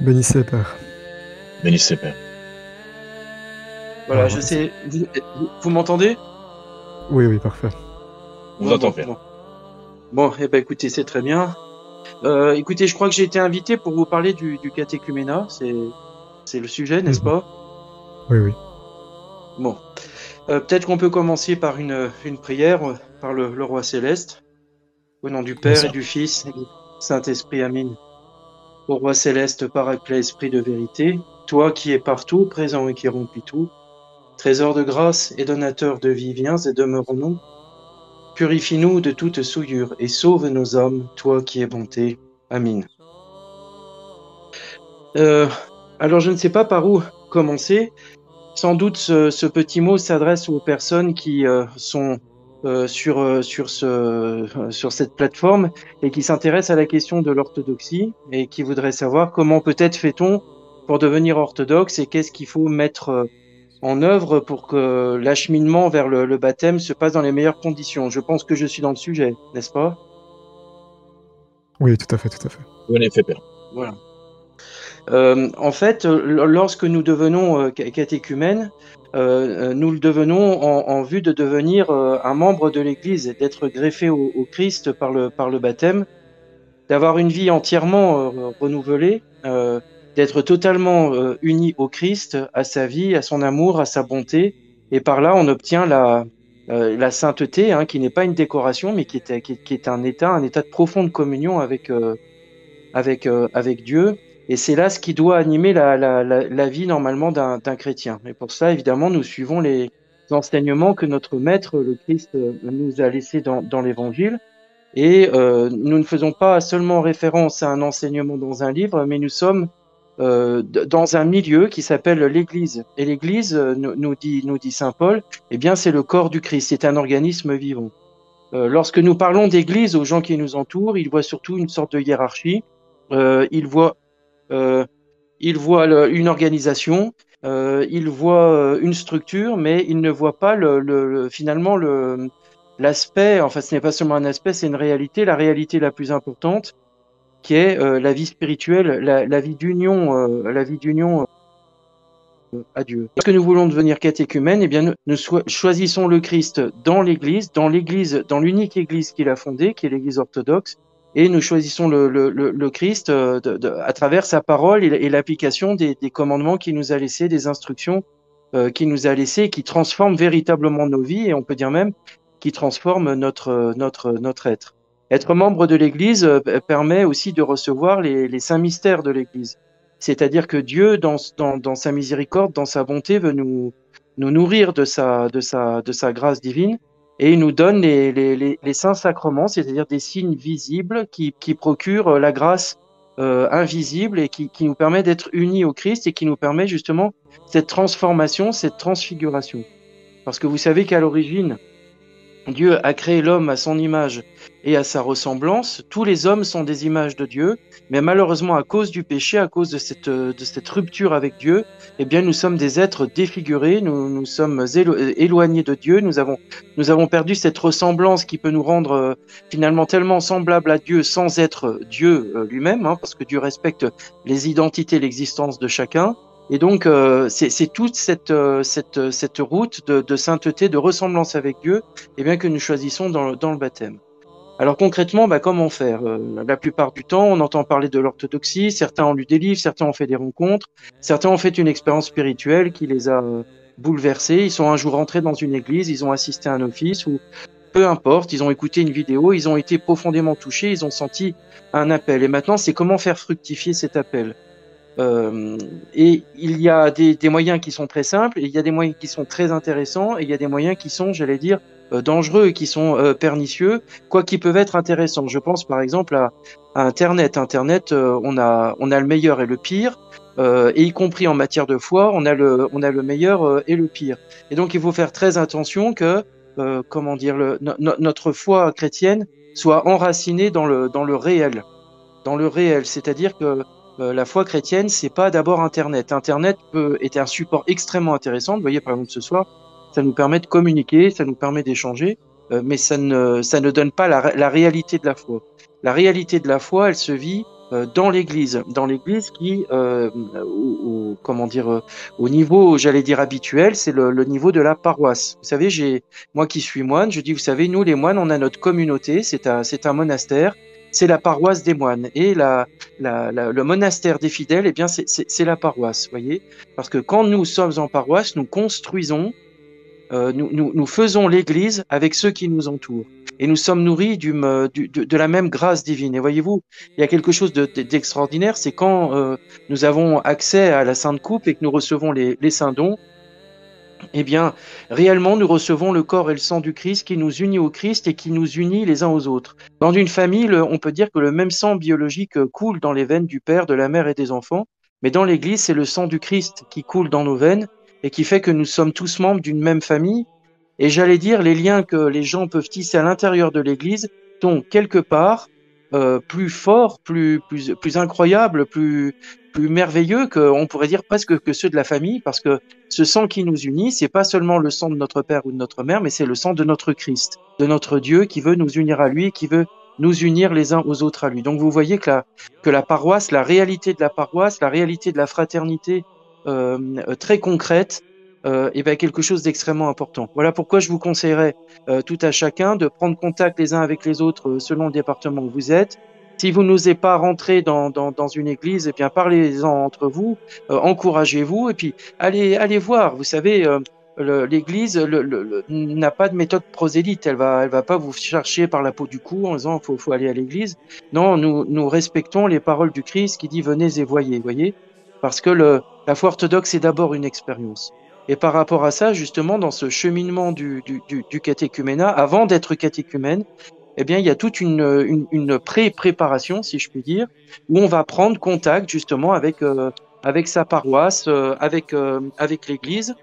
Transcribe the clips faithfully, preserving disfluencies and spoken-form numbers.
Bénissez, Père. Bénissez, Père. Voilà, Voilà, je voilà, c'est- sais. Vous, vous- vous m'entendez? Oui, oui, parfait. On vous Bon, entend, bon, Père. bon. Bon, eh ben, écoutez, c'est très bien. Euh, écoutez, je crois que j'ai été invité pour vous parler du, du catéchuménat. C'est, c'est le sujet, n'est-ce Mhm. pas? Oui, oui. Bon. Euh, peut-être qu'on peut commencer par une, une prière, euh, par le, le Roi Céleste. Au nom du Bien Père et sûr. du Fils et du Saint-Esprit, Amen. Ô Roi Céleste, Paraclet, Esprit de vérité, toi qui es partout, présent et qui remplis tout, trésor de grâce et donateur de vie, viens et demeure en nous. Purifie-nous de toute souillure et sauve nos âmes, toi qui es bonté. Amen. Euh, alors, je ne sais pas par où commencer. Sans doute, ce, ce petit mot s'adresse aux personnes qui euh, sont euh, sur, euh, sur, ce, euh, sur cette plateforme et qui s'intéressent à la question de l'orthodoxie et qui voudraient savoir comment peut-être fait-on pour devenir orthodoxe et qu'est-ce qu'il faut mettre euh, en œuvre pour que l'acheminement vers le, le baptême se passe dans les meilleures conditions. Je pense que je suis dans le sujet, n'est-ce pas? Oui, tout à fait, tout à fait. En effet, Père. Voilà. Euh, en fait, euh, lorsque nous devenons euh, ca- catéchumènes, euh, euh, nous le devenons en, en vue de devenir euh, un membre de l'Église et d'être greffé au, au Christ par le, par le baptême, d'avoir une vie entièrement euh, renouvelée, euh, d'être totalement euh, uni au Christ, à sa vie, à son amour, à sa bonté. Et par là, on obtient la, euh, la sainteté, hein, qui n'est pas une décoration, mais qui est, qui, qui est un état, un état de profonde communion avec, euh, avec, euh, avec Dieu. Et c'est là ce qui doit animer la, la, la, la vie normalement d'un d'un chrétien. Et pour ça, évidemment, nous suivons les enseignements que notre Maître, le Christ, euh, nous a laissés dans, dans l'Évangile. Et euh, nous ne faisons pas seulement référence à un enseignement dans un livre, mais nous sommes euh, d- dans un milieu qui s'appelle l'Église. Et l'Église, euh, nous, nous dit, nous dit Saint Paul, eh bien, c'est le corps du Christ, c'est un organisme vivant. Euh, lorsque nous parlons d'Église aux gens qui nous entourent, ils voient surtout une sorte de hiérarchie. Euh, ils voient, euh, ils voient le- une organisation, euh, ils voient euh, une structure, mais ils ne voient pas le, le- le- finalement le, l'aspect. Enfin, ce n'est pas seulement un aspect, c'est une réalité. La réalité la plus importante, qui est euh, la vie spirituelle, la, la vie d'union, euh, la vie d'union euh, à Dieu. Lorsque nous voulons devenir catéchumènes, eh bien, nous, nous so- choisissons le Christ dans l'Église, dans l'Église, dans l'unique Église qu'il a fondée, qui est l'Église orthodoxe, et nous choisissons le, le, le, le Christ euh, de, de, à travers sa parole et, et l'application des, des commandements qu'il nous a laissés, des instructions euh, qu'il nous a laissées, qui transforment véritablement nos vies, et on peut dire même qui transforment notre, notre, notre être. Être membre de l'Église euh, permet aussi de recevoir les, les saints mystères de l'Église. C'est-à-dire que Dieu, dans, dans, dans sa miséricorde, dans sa bonté, veut nous, nous nourrir de sa, de, sa, de sa grâce divine et il nous donne les, les, les, les saints sacrements, c'est-à-dire des signes visibles qui, qui procurent la grâce euh, invisible et qui, qui nous permet d'être unis au Christ et qui nous permet justement cette transformation, cette transfiguration. Parce que vous savez qu'à l'origine, Dieu a créé l'homme à son image et à sa ressemblance. Tous les hommes sont des images de Dieu, mais malheureusement, à cause du péché, à cause de cette, de cette rupture avec Dieu, eh bien, nous sommes des êtres défigurés, nous, nous sommes élo éloignés de Dieu, nous avons, nous avons perdu cette ressemblance qui peut nous rendre euh, finalement tellement semblables à Dieu sans être Dieu euh, lui-même, hein, parce que Dieu respecte les identités, l'existence de chacun. Et donc, euh, c'est toute cette, euh, cette, cette route de, de sainteté, de ressemblance avec Dieu, eh bien, que nous choisissons dans le, dans le baptême. Alors concrètement, bah, comment faire? Euh, La plupart du temps, on entend parler de l'orthodoxie, certains ont lu des livres, certains ont fait des rencontres, certains ont fait une expérience spirituelle qui les a euh, bouleversés. Ils sont un jour entrés dans une église, ils ont assisté à un office ou peu importe, ils ont écouté une vidéo, ils ont été profondément touchés, ils ont senti un appel. Et maintenant, c'est comment faire fructifier cet appel. Euh, et il y a des, des moyens qui sont très simples, et il y a des moyens qui sont très intéressants, et il y a des moyens qui sont, j'allais dire, euh, dangereux et qui sont euh, pernicieux, quoi qu'ils peuvent être intéressants. Je pense par exemple à, à Internet. Internet, euh, on a, on a le meilleur et le pire, euh, et y compris en matière de foi, on a le, on a le meilleur euh, et le pire. Et donc il faut faire très attention que, euh, comment dire, le, no, no, notre foi chrétienne soit enracinée dans le, dans le réel, dans le réel, c'est-à-dire que euh, la foi chrétienne, c'est pas d'abord Internet. Internet peut être un support extrêmement intéressant. Vous voyez, par exemple, ce soir, ça nous permet de communiquer, ça nous permet d'échanger, euh, mais ça ne, ça ne donne pas la, la réalité de la foi. La réalité de la foi, elle se vit euh, dans l'Église, dans l'Église qui, euh, au, au- comment dire, euh, au niveau, j'allais dire habituel, c'est le, le niveau de la paroisse. Vous savez, j'ai, moi qui suis moine, je dis, vous savez, nous les moines, on a notre communauté, c'est un, c'est un monastère, c'est la paroisse des moines, et la, la, la- le monastère des fidèles, eh bien, c'est c'est- c'est la paroisse, voyez, parce que quand nous sommes en paroisse, nous construisons euh, nous, nous, nous faisons l'Église avec ceux qui nous entourent. Et nous sommes nourris du, me- du- de, de la même grâce divine. Et voyez-vous, il y a quelque chose de- de- d'extraordinaire, c'est quand euh, nous avons accès à la Sainte Coupe et que nous recevons les, les saints dons, eh bien, réellement, nous recevons le corps et le sang du Christ qui nous unit au Christ et qui nous unit les uns aux autres. Dans une famille, le- on peut dire que le même sang biologique euh, coule dans les veines du père, de la mère et des enfants, mais dans l'Église, c'est le sang du Christ qui coule dans nos veines et qui fait que nous sommes tous membres d'une même famille. Et j'allais dire, les liens que les gens peuvent tisser à l'intérieur de l'Église sont quelque part euh, plus forts, plus, plus, plus incroyables, plus, plus merveilleux que, on pourrait dire presque que ceux de la famille, parce que ce sang qui nous unit, c'est pas seulement le sang de notre père ou de notre mère, mais c'est le sang de notre Christ, de notre Dieu qui veut nous unir à lui, qui veut nous unir les uns aux autres à lui. Donc vous voyez que la, que la paroisse, la réalité de la paroisse, la réalité de la fraternité euh, euh, très concrète, euh, et ben quelque chose d'extrêmement important. Voilà pourquoi je vous conseillerais euh, tout à chacun de prendre contact les uns avec les autres euh, selon le département où vous êtes. Si vous n'osez pas rentrer dans, dans, dans une église, eh bien parlez-en entre vous, euh, encouragez-vous et puis allez allez voir. Vous savez, euh, le- l'église le, le, le- n'a pas de méthode prosélyte. Elle va elle va pas vous chercher par la peau du cou en disant faut faut aller à l'église. Non, nous nous respectons les paroles du Christ qui dit venez et voyez, voyez, parce que le la foi orthodoxe c'est d'abord une expérience. Et par rapport à ça, justement, dans ce cheminement du, du, du, du catéchuménat, avant d'être catéchumène, eh bien, il y a toute une, une, une pré-préparation, si je puis dire, où on va prendre contact justement avec, euh, avec sa paroisse, euh, avec, euh, avec l'Église.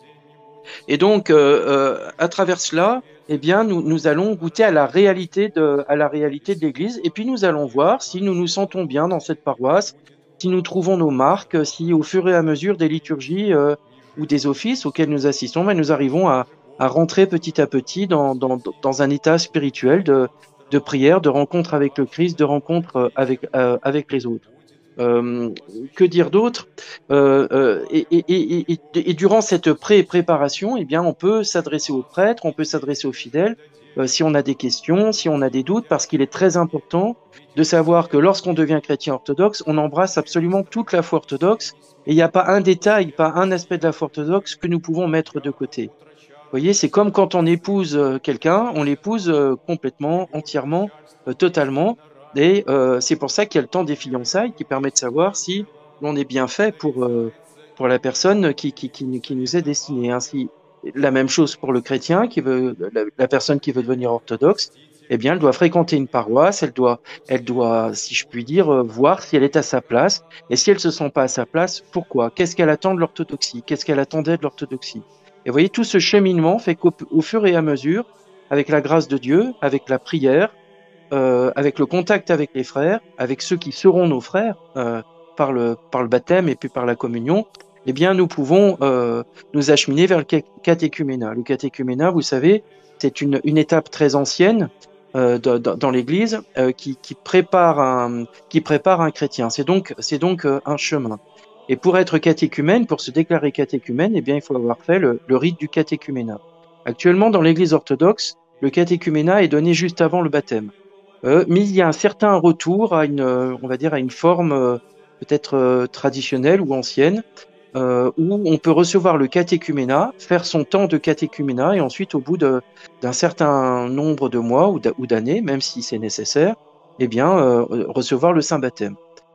Et donc, euh, euh, à travers cela, eh bien, nous, nous allons goûter à la réalité de, à la réalité de l'Église, et puis nous allons voir si nous nous sentons bien dans cette paroisse, si nous trouvons nos marques, si au fur et à mesure des liturgies euh, ou des offices auxquels nous assistons, ben, nous arrivons à, à rentrer petit à petit dans, dans, dans un état spirituel de, de prière, de rencontre avec le Christ, de rencontre euh, avec, euh, avec les autres. Euh, que dire d'autre euh, euh, et, et, et, et, et durant cette pré-préparation, eh bien, on peut s'adresser aux prêtres, on peut s'adresser aux fidèles euh, si on a des questions, si on a des doutes, parce qu'il est très important de savoir que lorsqu'on devient chrétien orthodoxe, on embrasse absolument toute la foi orthodoxe et il n'y a pas un détail, pas un aspect de la foi orthodoxe que nous pouvons mettre de côté. Vous voyez, c'est comme quand on épouse euh, quelqu'un, on l'épouse euh, complètement, entièrement, euh, totalement. Et euh, c'est pour ça qu'il y a le temps des fiançailles qui permet de savoir si l'on est bien fait pour, euh, pour la personne qui, qui, qui, qui nous est destinée. Ainsi, la même chose pour le chrétien, qui veut, la, la personne qui veut devenir orthodoxe, eh bien, elle doit fréquenter une paroisse, elle doit, elle doit, si je puis dire, euh, voir si elle est à sa place. Et si elle se sent pas à sa place, pourquoi? Qu'est-ce qu'elle attend de l'orthodoxie? Qu'est-ce qu'elle attendait de l'orthodoxie? Et vous voyez, tout ce cheminement fait qu'au au fur et à mesure, avec la grâce de Dieu, avec la prière, euh, avec le contact avec les frères, avec ceux qui seront nos frères euh, par, le, par le baptême et puis par la communion, eh bien, nous pouvons euh, nous acheminer vers le catéchuménat. Le catéchuménat, vous savez, c'est une, une étape très ancienne euh, de, de, dans l'Église euh, qui, qui, prépare un, qui prépare un chrétien. C'est donc, c'est donc euh, un chemin. Et pour être catéchumène, pour se déclarer catéchumène, eh bien, il faut avoir fait le, le rite du catéchuménat. Actuellement, dans l'Église orthodoxe, le catéchuménat est donné juste avant le baptême. Euh, mais il y a un certain retour à une, euh, on va dire, à une forme euh, peut-être euh, traditionnelle ou ancienne, euh, où on peut recevoir le catéchuménat, faire son temps de catéchuménat, et ensuite, au bout de, d'un certain nombre de mois ou, ou d'années, même si c'est nécessaire, eh bien, euh, recevoir le saint baptême.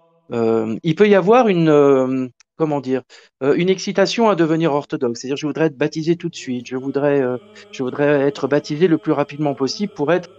Euh, il peut y avoir une, euh, comment dire, euh, une excitation à devenir orthodoxe. C'est-à-dire, je voudrais être baptisé tout de suite. Je voudrais, euh, je voudrais être baptisé le plus rapidement possible pour être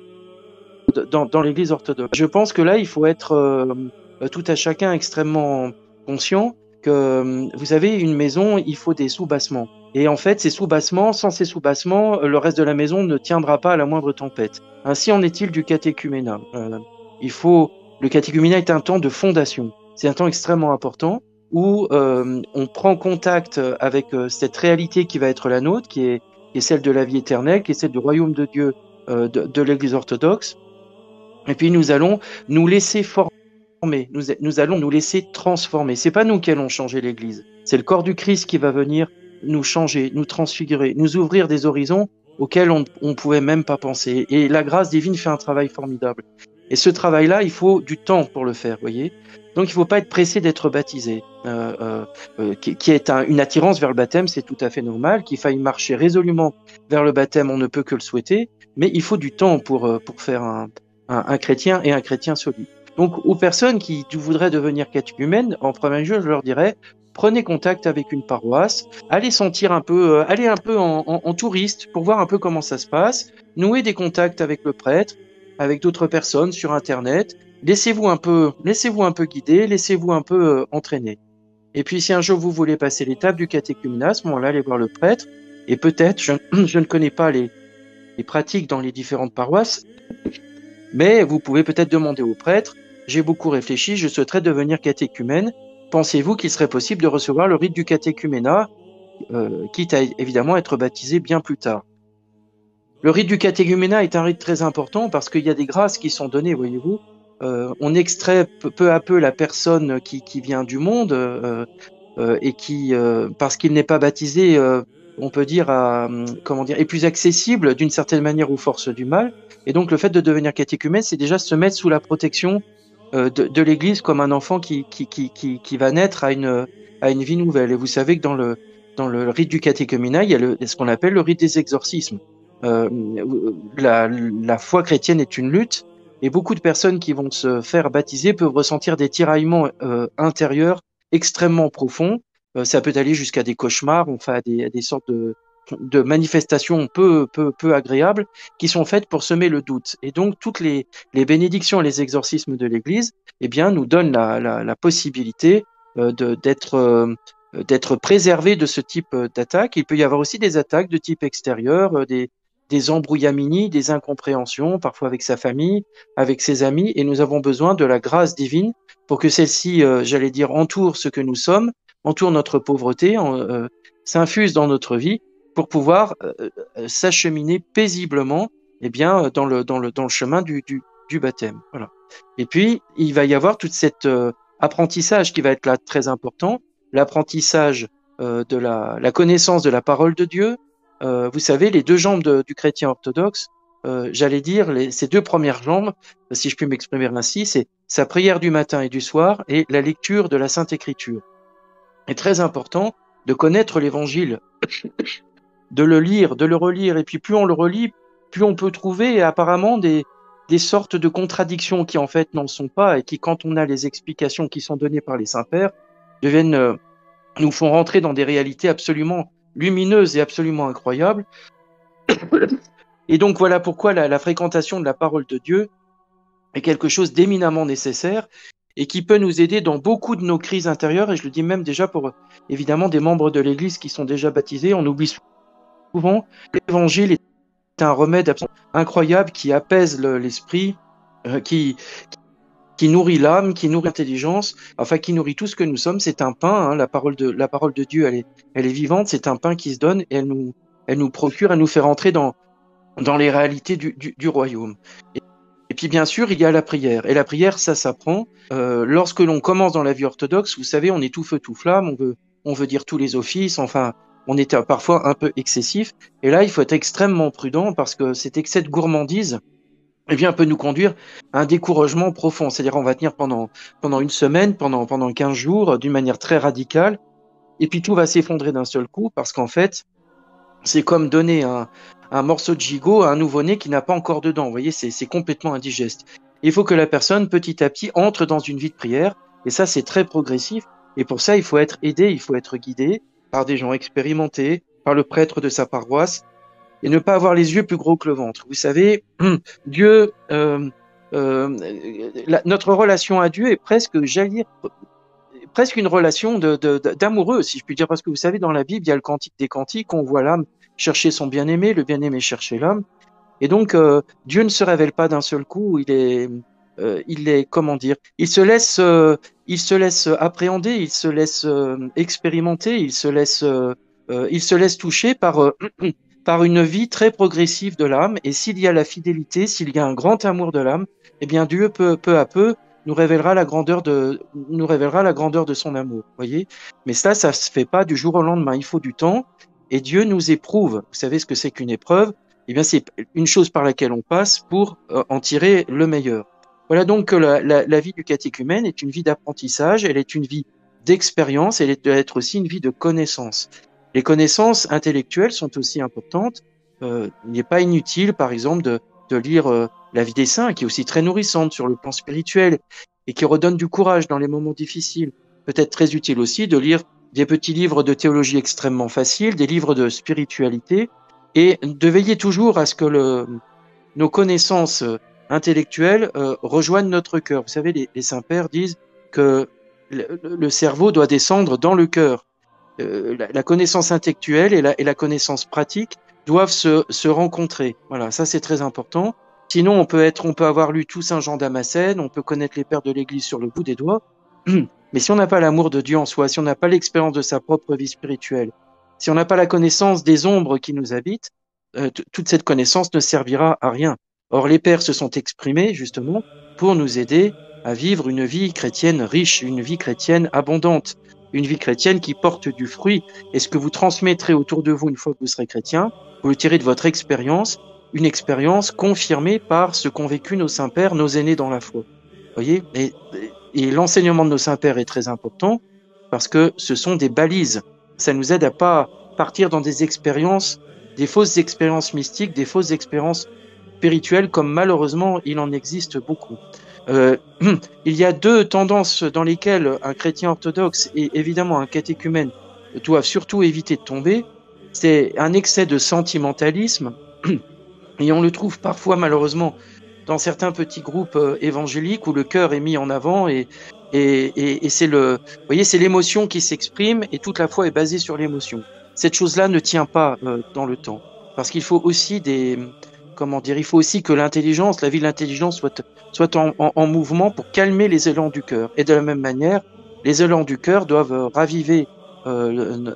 dans, dans l'Église orthodoxe. Je pense que là, il faut être euh, tout à chacun extrêmement conscient que, euh, vous savez, une maison, il faut des sous-bassements. Et en fait, ces sous-bassements, sans ces sous-bassements, le reste de la maison ne tiendra pas à la moindre tempête. Ainsi en est-il du catéchuménat. Euh, il faut, le catéchuménat est un temps de fondation. C'est un temps extrêmement important où euh, on prend contact avec euh, cette réalité qui va être la nôtre, qui est, qui est celle de la vie éternelle, qui est celle du royaume de Dieu, euh, de, de l'Église orthodoxe. Et puis nous allons nous laisser former nous, nous allons nous laisser transformer. C'est pas nous qui allons changer l'Église. C'est le corps du Christ qui va venir nous changer, nous transfigurer, nous ouvrir des horizons auxquels on ne pouvait même pas penser. Et la grâce divine fait un travail formidable. Et ce travail-là, il faut du temps pour le faire, voyez. Donc il ne faut pas être pressé d'être baptisé. Euh, euh, euh, qui, qui est un, une attirance vers le baptême, c'est tout à fait normal. Qu'il faille marcher résolument vers le baptême, on ne peut que le souhaiter. Mais il faut du temps pour, pour faire un, un, un chrétien et un chrétien solide. Donc aux personnes qui voudraient devenir catéchumènes, en premier lieu, je leur dirais, prenez contact avec une paroisse, allez sentir un peu, euh, allez un peu en, en, en touriste pour voir un peu comment ça se passe, nouez des contacts avec le prêtre, avec d'autres personnes sur Internet, laissez-vous un peu, laissez-vous un peu guider, laissez-vous un peu euh, entraîner. Et puis si un jour vous voulez passer l'étape du catéchuménat, à ce moment-là, allez voir le prêtre, et peut-être, je, je ne connais pas les, les pratiques dans les différentes paroisses, mais vous pouvez peut-être demander au prêtre, j'ai beaucoup réfléchi, je souhaiterais devenir catéchumène, pensez-vous qu'il serait possible de recevoir le rite du catéchuménat, euh, quitte à évidemment être baptisé bien plus tard. Le rite du catéchuménat est un rite très important parce qu'il y a des grâces qui sont données, voyez-vous. Euh, on extrait peu, peu à peu la personne qui, qui vient du monde euh, euh, et qui, euh, parce qu'il n'est pas baptisé, euh, on peut dire, à, comment dire, est plus accessible d'une certaine manière aux forces du mal. Et donc le fait de devenir catéchumène, c'est déjà se mettre sous la protection euh, de, de l'Église comme un enfant qui, qui, qui, qui, qui va naître à une, à une vie nouvelle. Et vous savez que dans le, dans le rite du catéchuménat, il y a le, ce qu'on appelle le rite des exorcismes. Euh, la, la foi chrétienne est une lutte et beaucoup de personnes qui vont se faire baptiser peuvent ressentir des tiraillements euh, intérieurs extrêmement profonds. Euh, ça peut aller jusqu'à des cauchemars, enfin à des, à des sortes de, de manifestations peu, peu, peu agréables qui sont faites pour semer le doute. Et donc toutes les, les bénédictions et les exorcismes de l'Église eh bien, nous donnent la, la, la possibilité euh, de, d'être euh, d'être préservé de ce type d'attaque. Il peut y avoir aussi des attaques de type extérieur, euh, des des embrouillamini, des incompréhensions, parfois avec sa famille, avec ses amis, et nous avons besoin de la grâce divine pour que celle-ci, euh, j'allais dire, entoure ce que nous sommes, entoure notre pauvreté, euh, s'infuse dans notre vie, pour pouvoir euh, euh, s'acheminer paisiblement eh bien, dans, le, dans, le, dans le chemin du, du, du baptême. Voilà. Et puis, il va y avoir tout cet euh, apprentissage qui va être là très important, l'apprentissage euh, de la, la connaissance de la parole de Dieu. Euh, vous savez, les deux jambes de, du chrétien orthodoxe, euh, j'allais dire, les, ces deux premières jambes, si je puis m'exprimer ainsi, c'est sa prière du matin et du soir et la lecture de la Sainte Écriture. Il est très important de connaître l'Évangile, de le lire, de le relire, et puis plus on le relit, plus on peut trouver apparemment des, des sortes de contradictions qui en fait n'en sont pas et qui, quand on a les explications qui sont données par les saints-pères, deviennent, euh, nous font rentrer dans des réalités absolument lumineuse et absolument incroyable. Et donc voilà pourquoi la, la fréquentation de la parole de Dieu est quelque chose d'éminemment nécessaire et qui peut nous aider dans beaucoup de nos crises intérieures. Et je le dis même déjà pour évidemment des membres de l'Église qui sont déjà baptisés. On oublie souvent l'Évangile est un remède absolument incroyable qui apaise le, l'esprit, euh, qui qui nourrit l'âme, qui nourrit l'intelligence, enfin qui nourrit tout ce que nous sommes. C'est un pain, hein, la parole de la parole de Dieu, elle est, elle est vivante. C'est un pain qui se donne et elle nous, elle nous procure, elle nous fait rentrer dans dans les réalités du, du, du royaume. Et, et puis bien sûr, il y a la prière. Et la prière, ça s'apprend. Euh, lorsque l'on commence dans la vie orthodoxe, vous savez, on est tout feu tout flamme, on veut, on veut dire tous les offices. Enfin, on est parfois un peu excessif. Et là, il faut être extrêmement prudent parce que cet excès de gourmandise, eh bien, peut nous conduire à un découragement profond. C'est-à-dire, on va tenir pendant, pendant une semaine, pendant, pendant quinze jours, d'une manière très radicale, et puis tout va s'effondrer d'un seul coup, parce qu'en fait, c'est comme donner un, un morceau de gigot à un nouveau-né qui n'a pas encore de dents. Vous voyez, c'est, c'est complètement indigeste. Il faut que la personne, petit à petit, entre dans une vie de prière, et ça, c'est très progressif, et pour ça, il faut être aidé, il faut être guidé par des gens expérimentés, par le prêtre de sa paroisse, et ne pas avoir les yeux plus gros que le ventre. Vous savez, Dieu, euh, euh, la, notre relation à Dieu est presque, j'allais dire, presque une relation de, de, d'amoureux, si je puis dire, parce que vous savez, dans la Bible, il y a le cantique des cantiques, on voit l'âme chercher son bien-aimé, le bien-aimé chercher l'âme, et donc euh, Dieu ne se révèle pas d'un seul coup, il est, euh, il est, comment dire, il se laisse, euh, il se laisse appréhender, il se laisse euh, expérimenter, il se laisse, euh, euh, il se laisse toucher par euh, par une vie très progressive de l'âme, et s'il y a la fidélité, s'il y a un grand amour de l'âme, eh bien Dieu peu, peu à peu nous révélera la grandeur de, nous révélera la grandeur de son amour. Voyez? Mais ça, ça se fait pas du jour au lendemain. Il faut du temps. Et Dieu nous éprouve. Vous savez ce que c'est qu'une épreuve? Eh bien, c'est une chose par laquelle on passe pour euh, en tirer le meilleur. Voilà donc que la, la, la vie du catéchumène est une vie d'apprentissage. Elle est une vie d'expérience. Elle doit être aussi une vie de connaissance. Les connaissances intellectuelles sont aussi importantes. Euh, il n'est pas inutile, par exemple, de, de lire euh, la vie des saints, qui est aussi très nourrissante sur le plan spirituel et qui redonne du courage dans les moments difficiles. Peut-être très utile aussi de lire des petits livres de théologie extrêmement faciles, des livres de spiritualité, et de veiller toujours à ce que le, nos connaissances intellectuelles euh, rejoignent notre cœur. Vous savez, les, les saints-pères disent que le, le cerveau doit descendre dans le cœur. Euh, la, la connaissance intellectuelle et la, et la connaissance pratique doivent se, se rencontrer. Voilà, ça c'est très important. Sinon, on peut être, on peut avoir lu tout Saint Jean Damascène, on peut connaître les pères de l'Église sur le bout des doigts, mais si on n'a pas l'amour de Dieu en soi, si on n'a pas l'expérience de sa propre vie spirituelle, si on n'a pas la connaissance des ombres qui nous habitent, euh, toute cette connaissance ne servira à rien. Or, les pères se sont exprimés justement pour nous aider à vivre une vie chrétienne riche, une vie chrétienne abondante, une vie chrétienne qui porte du fruit. Et ce que vous transmettrez autour de vous une fois que vous serez chrétien, vous le tirez de votre expérience, une expérience confirmée par ce qu'ont vécu nos saints-pères, nos aînés dans la foi. Voyez, et, et l'enseignement de nos saints-pères est très important parce que ce sont des balises. Ça nous aide à pas partir dans des expériences, des fausses expériences mystiques, des fausses expériences spirituelles, comme malheureusement il en existe beaucoup. Euh, il y a deux tendances dans lesquelles un chrétien orthodoxe et évidemment un catéchumène doivent surtout éviter de tomber. C'est un excès de sentimentalisme, et on le trouve parfois malheureusement dans certains petits groupes euh, évangéliques où le cœur est mis en avant et, et, et, et c'est le, vous voyez, c'est l'émotion qui s'exprime et toute la foi est basée sur l'émotion. Cette chose-là ne tient pas euh, dans le temps parce qu'il faut aussi des, comment dire, il faut aussi que l'intelligence, la vie de l'intelligence soit, soit en, en, en mouvement pour calmer les élans du cœur. Et de la même manière, les élans du cœur doivent euh, raviver Euh,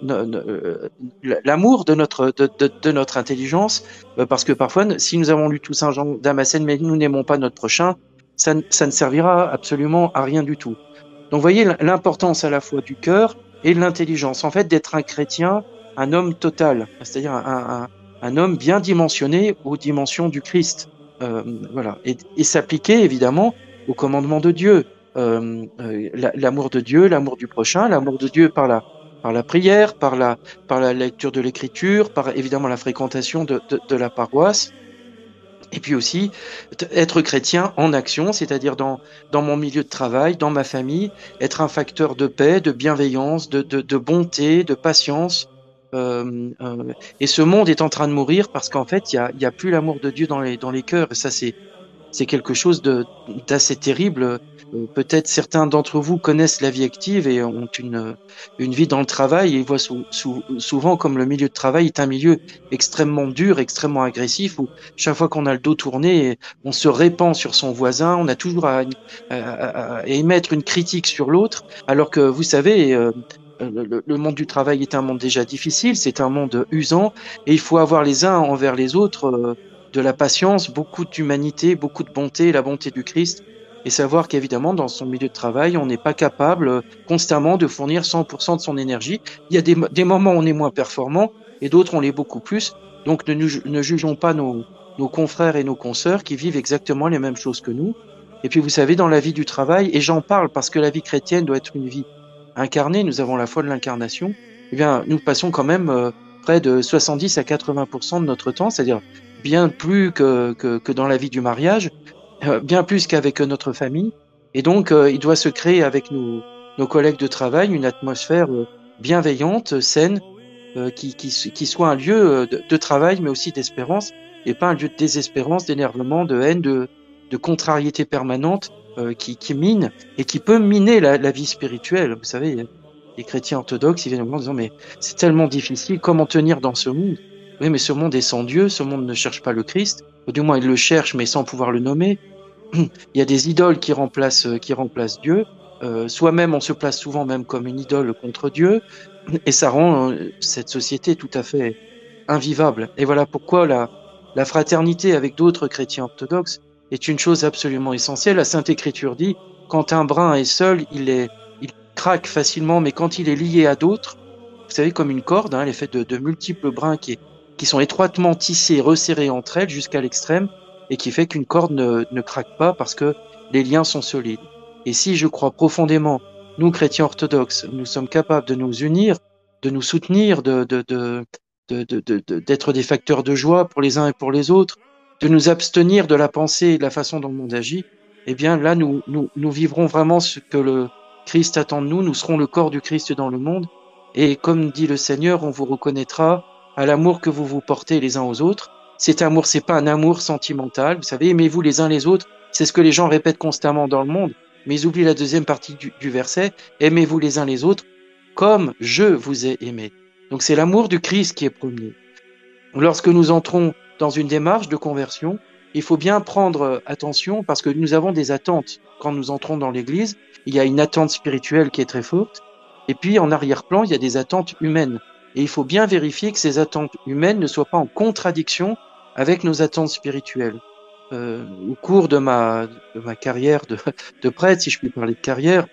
l'amour de notre de, de, de notre intelligence, euh, parce que parfois, si nous avons lu tout Saint Jean Damascène, mais nous n'aimons pas notre prochain, ça, ça ne servira absolument à rien du tout. Donc, voyez l'importance à la fois du cœur et de l'intelligence. En fait, d'être un chrétien, un homme total, c'est-à-dire un, un, un homme bien dimensionné aux dimensions du Christ. Euh, voilà, et, et s'appliquer évidemment au commandement de Dieu, euh, euh, l'amour de Dieu, l'amour du prochain, l'amour de Dieu par la par la prière, par la, par la lecture de l'écriture, par évidemment la fréquentation de, de, de la paroisse, et puis aussi être chrétien en action, c'est-à-dire dans, dans mon milieu de travail, dans ma famille, être un facteur de paix, de bienveillance, de, de, de bonté, de patience. Euh, euh, et ce monde est en train de mourir parce qu'en fait, il y a, y a plus l'amour de Dieu dans les, dans les cœurs, et ça c'est c'est quelque chose de d'assez terrible. Peut-être certains d'entre vous connaissent la vie active et ont une une vie dans le travail et voient sou, sou, souvent comme le milieu de travail est un milieu extrêmement dur, extrêmement agressif, où chaque fois qu'on a le dos tourné, on se répand sur son voisin, on a toujours à, à, à, à émettre une critique sur l'autre, alors que vous savez, euh, le, le monde du travail est un monde déjà difficile, c'est un monde usant, et il faut avoir les uns envers les autres euh, de la patience, beaucoup d'humanité, beaucoup de bonté, la bonté du Christ, et savoir qu'évidemment, dans son milieu de travail, on n'est pas capable euh, constamment de fournir cent pour cent de son énergie. Il y a des, des moments où on est moins performant, et d'autres on l'est beaucoup plus. Donc ne, ne jugeons pas nos, nos confrères et nos consoeurs qui vivent exactement les mêmes choses que nous. Et puis vous savez, dans la vie du travail, et j'en parle parce que la vie chrétienne doit être une vie incarnée, nous avons la foi de l'incarnation, eh bien, nous passons quand même euh, près de soixante-dix à quatre-vingts pour cent de notre temps, c'est-à-dire bien plus que, que, que dans la vie du mariage, euh, bien plus qu'avec notre famille. Et donc, euh, il doit se créer avec nos, nos collègues de travail une atmosphère euh, bienveillante, saine, euh, qui, qui, qui soit un lieu de, de travail, mais aussi d'espérance, et pas un lieu de désespérance, d'énervement, de haine, de, de contrariété permanente, euh, qui, qui mine, et qui peut miner la, la vie spirituelle. Vous savez, les chrétiens orthodoxes, ils viennent en disant, mais c'est tellement difficile, comment tenir dans ce monde? Oui, mais ce monde est sans Dieu, ce monde ne cherche pas le Christ, ou du moins il le cherche, mais sans pouvoir le nommer. Il y a des idoles qui remplacent, qui remplacent Dieu. Euh, Soi-même, on se place souvent même comme une idole contre Dieu, et ça rend euh, cette société tout à fait invivable. Et voilà pourquoi la, la fraternité avec d'autres chrétiens orthodoxes est une chose absolument essentielle. La Sainte Écriture dit quand un brin est seul, il, est, il craque facilement, mais quand il est lié à d'autres, vous savez, comme une corde, hein, elle est faite de, de multiples brins qui, qui sont étroitement tissés, resserrés entre elles jusqu'à l'extrême, et qui fait qu'une corde ne, ne craque pas parce que les liens sont solides. Et si je crois profondément, nous, chrétiens orthodoxes, nous sommes capables de nous unir, de nous soutenir, de, de, de, de, de, de, de, d'être des facteurs de joie pour les uns et pour les autres, de nous abstenir de la pensée et de la façon dont le monde agit, eh bien là, nous, nous, nous vivrons vraiment ce que le Christ attend de nous, nous serons le corps du Christ dans le monde, et comme dit le Seigneur, on vous reconnaîtra à l'amour que vous vous portez les uns aux autres. Cet amour, c'est pas un amour sentimental, vous savez, aimez-vous les uns les autres, c'est ce que les gens répètent constamment dans le monde, mais ils oublient la deuxième partie du, du verset, aimez-vous les uns les autres comme je vous ai aimé. Donc c'est l'amour du Christ qui est premier. Lorsque nous entrons dans une démarche de conversion, il faut bien prendre attention parce que nous avons des attentes. Quand nous entrons dans l'Église, il y a une attente spirituelle qui est très forte, et puis en arrière-plan, il y a des attentes humaines. Et il faut bien vérifier que ces attentes humaines ne soient pas en contradiction avec nos attentes spirituelles. Euh, au cours de ma, de ma carrière de, de prêtre, si je puis parler de carrière,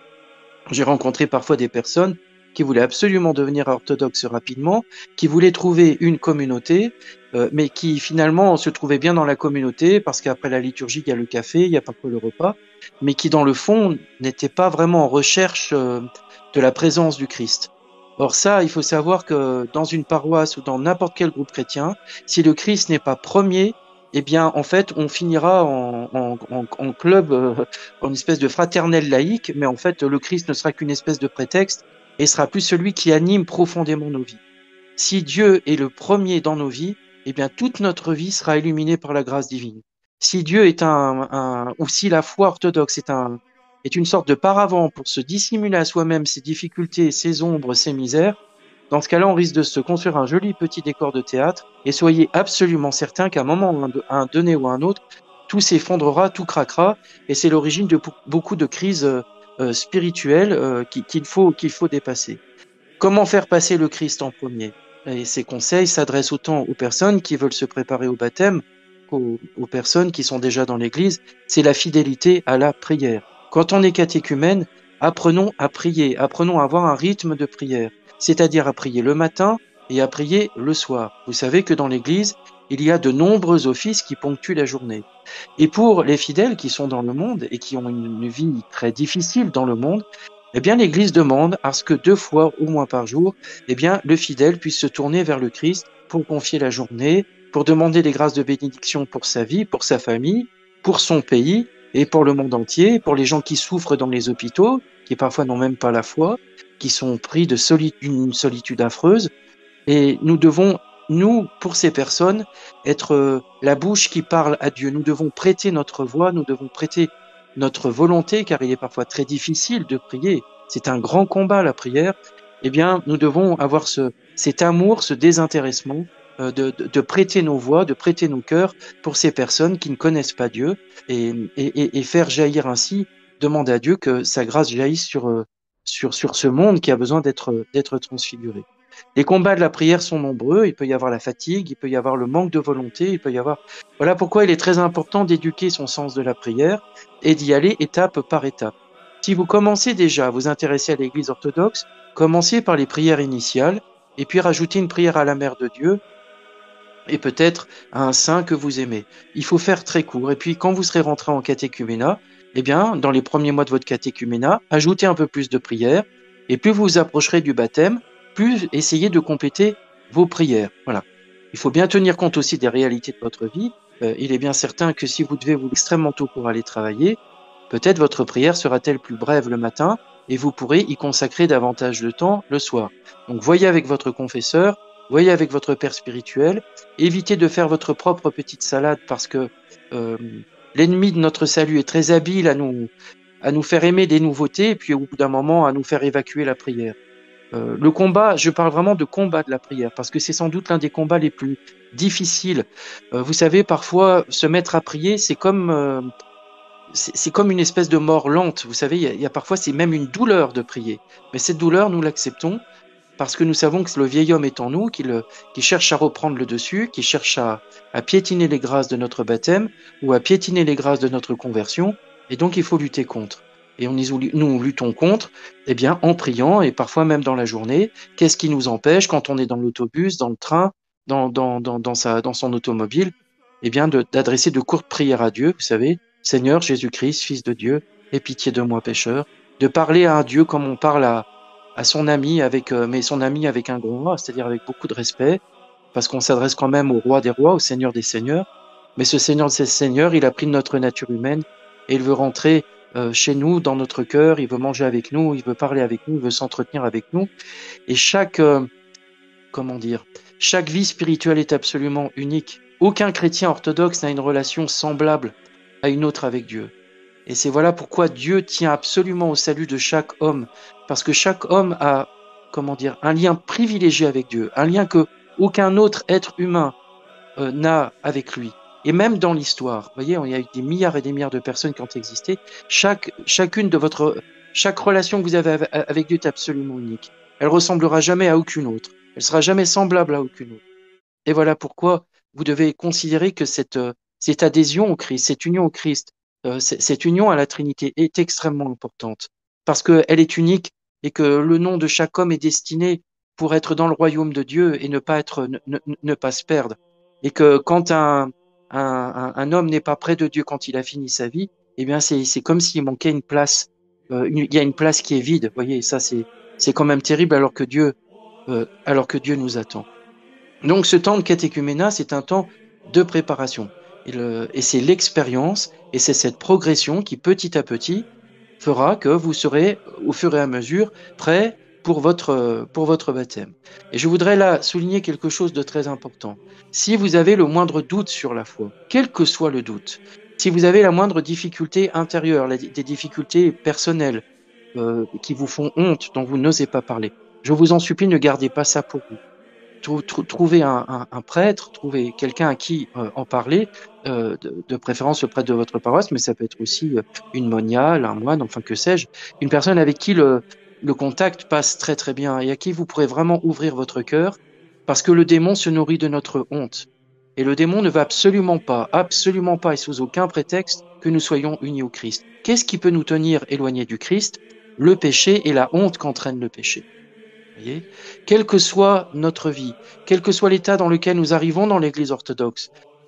j'ai rencontré parfois des personnes qui voulaient absolument devenir orthodoxes rapidement, qui voulaient trouver une communauté, euh, mais qui finalement se trouvaient bien dans la communauté parce qu'après la liturgie, il y a le café, il y a parfois le repas, mais qui dans le fond n'étaient pas vraiment en recherche euh, de la présence du Christ. Or ça, il faut savoir que dans une paroisse ou dans n'importe quel groupe chrétien, si le Christ n'est pas premier, eh bien, en fait, on finira en, en, en, en club, euh, en espèce de fraternelle laïque, mais en fait, le Christ ne sera qu'une espèce de prétexte et sera plus celui qui anime profondément nos vies. Si Dieu est le premier dans nos vies, eh bien, toute notre vie sera illuminée par la grâce divine. Si Dieu est un, un ou si la foi orthodoxe est un, est une sorte de paravent pour se dissimuler à soi-même ses difficultés, ses ombres, ses misères, dans ce cas-là, on risque de se construire un joli petit décor de théâtre et soyez absolument certains qu'à un moment à un donné ou à un autre, tout s'effondrera, tout craquera et c'est l'origine de beaucoup de crises euh, spirituelles euh, qu'il faut, qu'il faut dépasser. Comment faire passer le Christ en premier? Et ces conseils s'adressent autant aux personnes qui veulent se préparer au baptême qu'aux aux personnes qui sont déjà dans l'Église. C'est la fidélité à la prière. Quand on est catéchumène, apprenons à prier, apprenons à avoir un rythme de prière, c'est-à-dire à prier le matin et à prier le soir. Vous savez que dans l'Église, il y a de nombreux offices qui ponctuent la journée. Et pour les fidèles qui sont dans le monde et qui ont une vie très difficile dans le monde, eh bien, l'Église demande à ce que deux fois au moins par jour, eh bien, le fidèle puisse se tourner vers le Christ pour confier la journée, pour demander les grâces de bénédiction pour sa vie, pour sa famille, pour son pays et pour le monde entier, pour les gens qui souffrent dans les hôpitaux, qui parfois n'ont même pas la foi, qui sont pris de solitude, une solitude affreuse. Et nous devons, nous, pour ces personnes, être la bouche qui parle à Dieu. Nous devons prêter notre voix, nous devons prêter notre volonté, car il est parfois très difficile de prier. C'est un grand combat, la prière. Eh bien, nous devons avoir ce, cet amour, ce désintéressement, euh, de, de, de prêter nos voix, de prêter nos cœurs pour ces personnes qui ne connaissent pas Dieu et, et, et faire jaillir ainsi, demander à Dieu que sa grâce jaillisse sur, sur, sur ce monde qui a besoin d'être, d'être transfiguré. Les combats de la prière sont nombreux, il peut y avoir la fatigue, il peut y avoir le manque de volonté, il peut y avoir... Voilà pourquoi il est très important d'éduquer son sens de la prière et d'y aller étape par étape. Si vous commencez déjà à vous intéresser à l'Église orthodoxe, commencez par les prières initiales et puis rajoutez une prière à la Mère de Dieu et peut-être à un saint que vous aimez. Il faut faire très court et puis quand vous serez rentré en catéchuménat, eh bien, dans les premiers mois de votre catéchuménat, ajoutez un peu plus de prières et plus vous vous approcherez du baptême, plus essayez de compléter vos prières. Voilà. Il faut bien tenir compte aussi des réalités de votre vie. Euh, il est bien certain que si vous devez vous extrêmement tôt pour aller travailler, peut-être votre prière sera-t-elle plus brève le matin et vous pourrez y consacrer davantage de temps le soir. Donc voyez avec votre confesseur, voyez avec votre père spirituel, évitez de faire votre propre petite salade parce que euh, l'ennemi de notre salut est très habile à nous, à nous faire aimer des nouveautés et puis au bout d'un moment à nous faire évacuer la prière. Euh, le combat, je parle vraiment de combat de la prière, parce que c'est sans doute l'un des combats les plus difficiles. Euh, vous savez, parfois, se mettre à prier, c'est comme, euh, c'est comme une espèce de mort lente. Vous savez, il y a, il y a parfois, c'est même une douleur de prier. Mais cette douleur, nous l'acceptons, parce que nous savons que le vieil homme est en nous, qu'il qui cherche à reprendre le dessus, qui cherche à, à piétiner les grâces de notre baptême, ou à piétiner les grâces de notre conversion. Et donc, il faut lutter contre. Et on, nous luttons contre, eh bien, en priant et parfois même dans la journée. Qu'est-ce qui nous empêche quand on est dans l'autobus, dans le train, dans, dans, dans, dans, sa, dans son automobile, eh bien, d'adresser de, de courtes prières à Dieu, vous savez, Seigneur Jésus-Christ, Fils de Dieu, aie pitié de moi pécheur, de parler à un Dieu comme on parle à, à son ami, avec, euh, mais son ami avec un grand A, c'est-à-dire avec beaucoup de respect, parce qu'on s'adresse quand même au roi des rois, au Seigneur des seigneurs. Mais ce Seigneur des seigneurs, il a pris de notre nature humaine et il veut rentrer euh, chez nous, dans notre cœur, il veut manger avec nous, il veut parler avec nous, il veut s'entretenir avec nous. Et chaque, euh, comment dire, chaque vie spirituelle est absolument unique. Aucun chrétien orthodoxe n'a une relation semblable à une autre avec Dieu. Et c'est voilà pourquoi Dieu tient absolument au salut de chaque homme, parce que chaque homme a, comment dire, un lien privilégié avec Dieu, un lien que aucun autre être humain euh, n'a avec lui. Et même dans l'histoire, vous voyez, il y a eu des milliards et des milliards de personnes qui ont existé. Chaque, chacune de votre, chaque relation que vous avez avec Dieu est absolument unique. Elle ressemblera jamais à aucune autre. Elle sera jamais semblable à aucune autre. Et voilà pourquoi vous devez considérer que cette, cette adhésion au Christ, cette union au Christ, euh, cette union à la Trinité est extrêmement importante parce qu'elle est unique et que le nom de chaque homme est destiné pour être dans le royaume de Dieu et ne pas être, ne, ne, ne pas se perdre. Et que quand un, un, un, un homme n'est pas près de Dieu quand il a fini sa vie, eh bien c'est comme s'il manquait une place. Euh, une, il y a une place qui est vide. Vous voyez, ça c'est c'est quand même terrible alors que Dieu euh, alors que Dieu nous attend. Donc ce temps de catéchuménat, c'est un temps de préparation. Et, le, et c'est l'expérience et c'est cette progression qui petit à petit fera que vous serez au fur et à mesure prêt pour votre, pour votre baptême. Et je voudrais là souligner quelque chose de très important. Si vous avez le moindre doute sur la foi, quel que soit le doute, si vous avez la moindre difficulté intérieure, des difficultés personnelles euh, qui vous font honte, dont vous n'osez pas parler, je vous en supplie, ne gardez pas ça pour vous. Trouver un, un, un prêtre, trouver quelqu'un à qui euh, en parler, euh, de, de préférence le prêtre de votre paroisse, mais ça peut être aussi une moniale, un moine, enfin que sais-je, une personne avec qui le, le contact passe très très bien et à qui vous pourrez vraiment ouvrir votre cœur, parce que le démon se nourrit de notre honte. Et le démon ne va absolument pas, absolument pas et sous aucun prétexte que nous soyons unis au Christ. Qu'est-ce qui peut nous tenir éloignés du Christ? Le péché et la honte qu'entraîne le péché. Voyez, quelle que soit notre vie, quel que soit l'état dans lequel nous arrivons dans l'Église orthodoxe,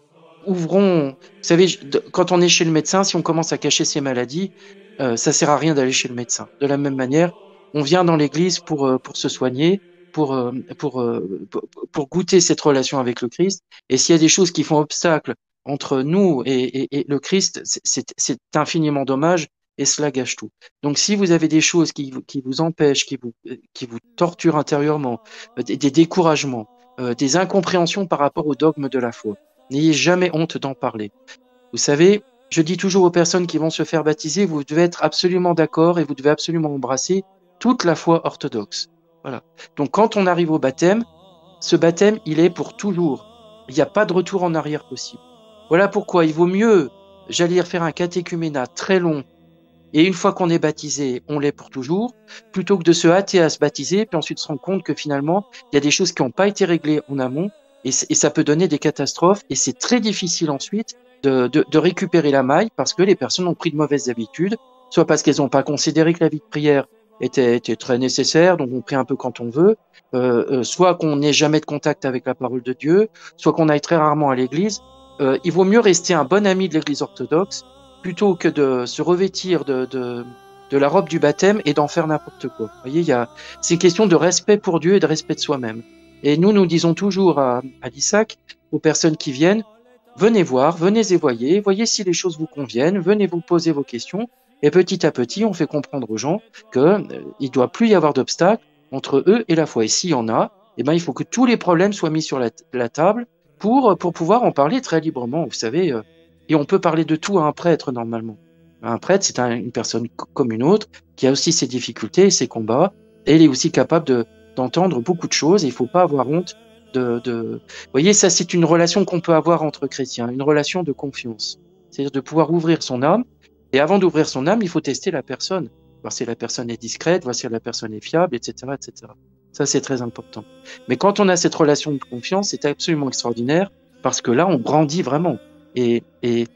ouvrons, vous savez, quand on est chez le médecin, si on commence à cacher ses maladies, euh, ça sert à rien d'aller chez le médecin. De la même manière, on vient dans l'Église pour euh, pour se soigner, pour euh, pour, euh, pour pour goûter cette relation avec le Christ. Et s'il y a des choses qui font obstacle entre nous et, et, et le Christ, c'est c'est infiniment dommage. Et cela gâche tout. Donc, si vous avez des choses qui, qui vous empêchent, qui vous, qui vous torturent intérieurement, des, des découragements, euh, des incompréhensions par rapport au dogme de la foi, n'ayez jamais honte d'en parler. Vous savez, je dis toujours aux personnes qui vont se faire baptiser, vous devez être absolument d'accord et vous devez absolument embrasser toute la foi orthodoxe. Voilà. Donc, quand on arrive au baptême, ce baptême, il est pour toujours. Il n'y a pas de retour en arrière possible. Voilà pourquoi il vaut mieux, j'allais dire, faire un catéchuménat très long. Et une fois qu'on est baptisé, on l'est pour toujours, plutôt que de se hâter à se baptiser, puis ensuite se rendre compte que finalement, il y a des choses qui n'ont pas été réglées en amont, et, et ça peut donner des catastrophes, et c'est très difficile ensuite de, de, de récupérer la maille, parce que les personnes ont pris de mauvaises habitudes, soit parce qu'elles n'ont pas considéré que la vie de prière était, était très nécessaire, donc on prie un peu quand on veut, euh, euh, soit qu'on n'ait jamais de contact avec la parole de Dieu, soit qu'on aille très rarement à l'église. Euh, il vaut mieux rester un bon ami de l'église orthodoxe, plutôt que de se revêtir de, de, de la robe du baptême et d'en faire n'importe quoi. Vous voyez, il y a, c'est une question de respect pour Dieu et de respect de soi-même. Et nous, nous disons toujours à, à l'Isaac, aux personnes qui viennent, venez voir, venez et voyez, voyez si les choses vous conviennent, venez vous poser vos questions, et petit à petit, on fait comprendre aux gens qu'il euh, ne doit plus y avoir d'obstacle entre eux et la foi. Et s'il y en a, eh ben, il faut que tous les problèmes soient mis sur la, la table pour, pour pouvoir en parler très librement. Vous savez, euh, et on peut parler de tout à un prêtre, normalement. Un prêtre, c'est un, une personne comme une autre, qui a aussi ses difficultés, ses combats, et il est aussi capable de, d'entendre beaucoup de choses, et il ne faut pas avoir honte de, de... Vous voyez, ça, c'est une relation qu'on peut avoir entre chrétiens, une relation de confiance. C'est-à-dire de pouvoir ouvrir son âme, et avant d'ouvrir son âme, il faut tester la personne, voir si la personne est discrète, voir si la personne est fiable, et cetera, et cetera. Ça, c'est très important. Mais quand on a cette relation de confiance, c'est absolument extraordinaire, parce que là, on grandit vraiment. Et, et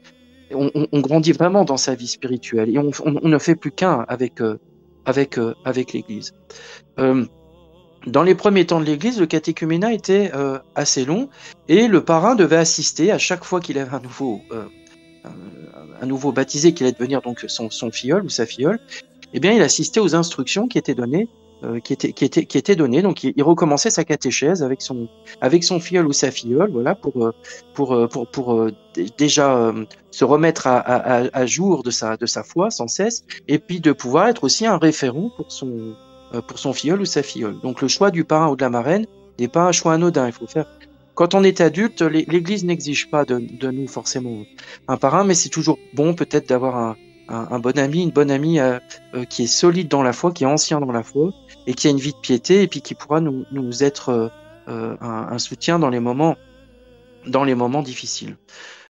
on, on, on grandit vraiment dans sa vie spirituelle et on, on, on ne fait plus qu'un avec, euh, avec, euh, avec l'Église. Euh, dans les premiers temps de l'Église, le catéchuménat était euh, assez long et le parrain devait assister à chaque fois qu'il avait un nouveau, euh, un, un nouveau baptisé qui allait devenir donc son, son filleul ou sa filleule. Eh bien, il assistait aux instructions qui étaient données, euh, qui étaient, qui étaient, qui étaient données. Donc, il, il recommençait sa catéchèse avec son, avec son filleul ou sa filleule, voilà, pour, euh, pour, euh, pour, pour, pour déjà euh, se remettre à, à, à jour de sa, de sa foi sans cesse, et puis de pouvoir être aussi un référent pour son, euh, pour son filleul ou sa filleule. Donc, le choix du parrain ou de la marraine n'est pas un choix anodin. Il faut faire. Quand on est adulte, l'Église n'exige pas de, de nous forcément un parrain, mais c'est toujours bon peut-être d'avoir un Un, un bon ami, une bonne amie euh, euh, qui est solide dans la foi, qui est ancien dans la foi et qui a une vie de piété et puis qui pourra nous, nous être euh, euh, un, un soutien dans les moments, dans les moments difficiles.